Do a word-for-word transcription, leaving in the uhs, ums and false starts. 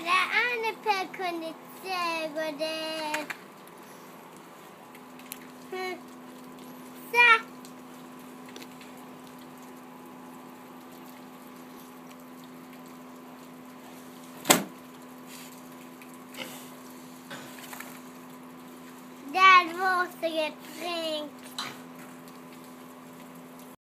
det Anne-Per kunde säga det. Så. Där var så ett drink.